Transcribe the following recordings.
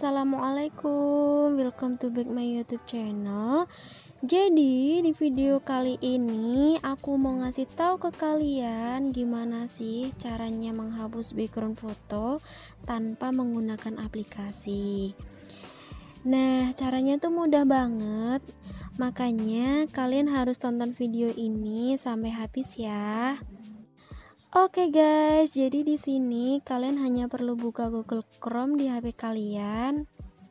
Assalamualaikum, welcome to back my YouTube channel. Jadi di video kali ini aku mau ngasih tahu ke kalian gimana sih caranya menghapus background foto tanpa menggunakan aplikasi. Nah, caranya tuh mudah banget. Makanya kalian harus tonton video ini sampai habis ya. Oke guys, jadi di sini kalian hanya perlu buka Google Chrome di HP kalian.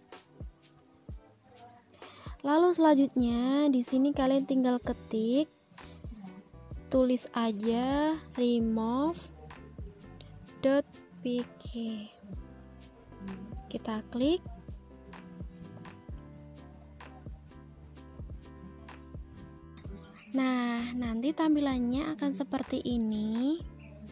Lalu selanjutnya di sini kalian tinggal ketik, tulis aja remove.pk. Kita klik. Nah, nanti tampilannya akan seperti ini.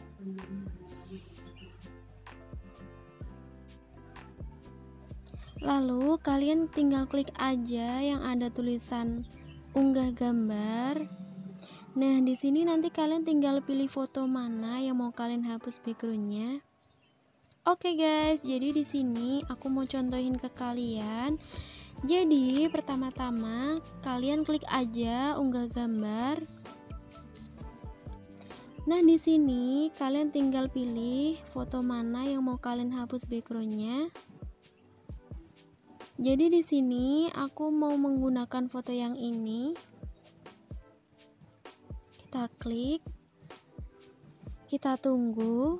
Lalu kalian tinggal klik aja yang ada tulisan unggah gambar. Nah, di sini nanti kalian tinggal pilih foto mana yang mau kalian hapus backgroundnya. Oke guys, jadi di sini aku mau contohin ke kalian. Jadi pertama-tama kalian klik aja unggah gambar. Nah, di sini kalian tinggal pilih foto mana yang mau kalian hapus backgroundnya. Jadi di sini aku mau menggunakan foto yang ini. Kita klik. Kita tunggu.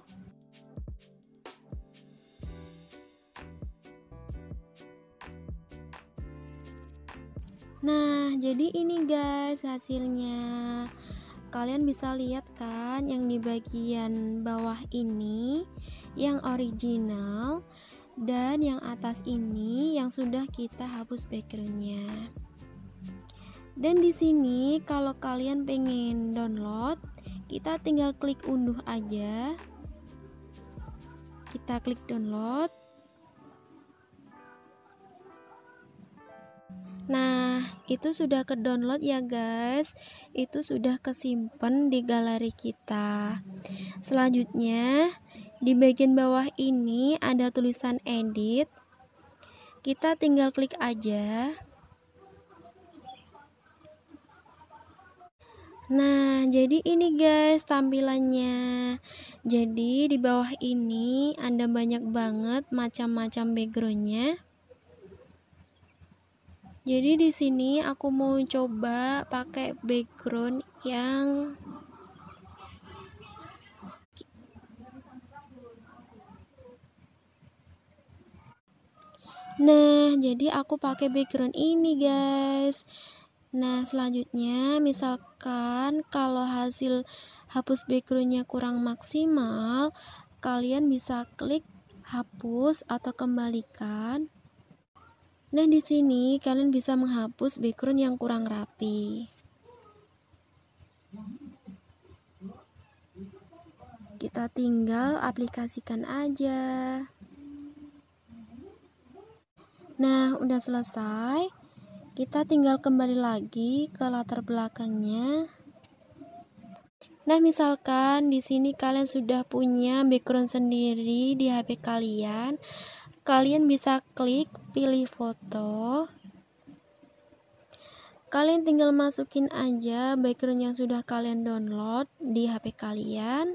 Nah, jadi ini guys hasilnya. Kalian bisa lihat kan yang di bagian bawah ini yang original dan yang atas ini yang sudah kita hapus backgroundnya. Dan di sini kalau kalian pengen download, kita tinggal klik unduh aja. Kita klik download. Nah, itu sudah ke download ya guys. Itu sudah kesimpan di galeri kita. Selanjutnya di bagian bawah ini ada tulisan edit. Kita tinggal klik aja. Nah, jadi ini guys tampilannya. Jadi di bawah ini ada banyak banget macam-macam backgroundnya. Jadi di sini aku mau coba pakai background yang jadi aku pakai background ini guys. Nah, selanjutnya misalkan kalau hasil hapus backgroundnya kurang maksimal, kalian bisa klik hapus atau kembalikan. Nah, di sini kalian bisa menghapus background yang kurang rapi. Kita tinggal aplikasikan aja. Nah, udah selesai. Kita tinggal kembali lagi ke latar belakangnya. Nah, misalkan di sini kalian sudah punya background sendiri di HP kalian. Kalian bisa klik pilih foto. Kalian tinggal masukin aja background yang sudah kalian download di HP kalian.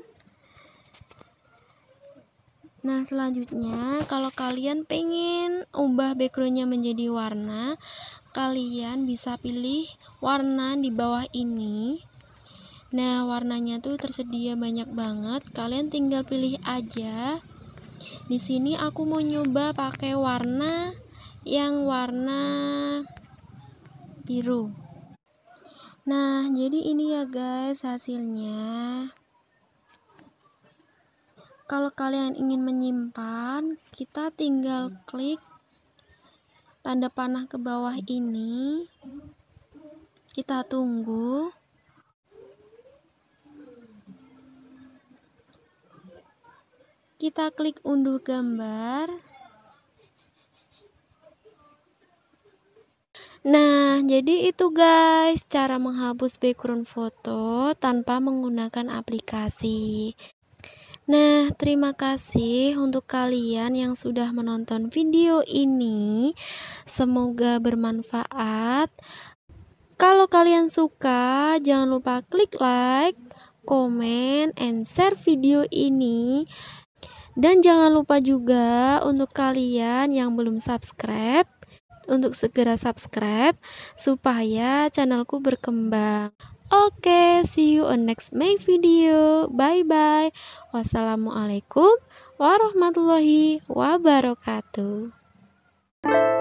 Nah, selanjutnya kalau kalian pengen ubah backgroundnya menjadi warna, kalian bisa pilih warna di bawah ini. Nah, warnanya tuh tersedia banyak banget. Kalian tinggal pilih aja. Di sini aku mau nyoba pakai warna yang warna biru. Nah, jadi ini ya guys hasilnya. Kalau kalian ingin menyimpan, kita tinggal klik tanda panah ke bawah ini. Kita tunggu. Kita klik unduh gambar. Nah, jadi itu guys cara menghapus background foto tanpa menggunakan aplikasi. Nah, terima kasih untuk kalian yang sudah menonton video ini. Semoga bermanfaat. Kalau kalian suka, jangan lupa klik like, comment, and share video ini. Dan jangan lupa juga untuk kalian yang belum subscribe, untuk segera subscribe supaya channelku berkembang. Oke, see you on next my video. Bye bye. Wassalamualaikum warahmatullahi wabarakatuh.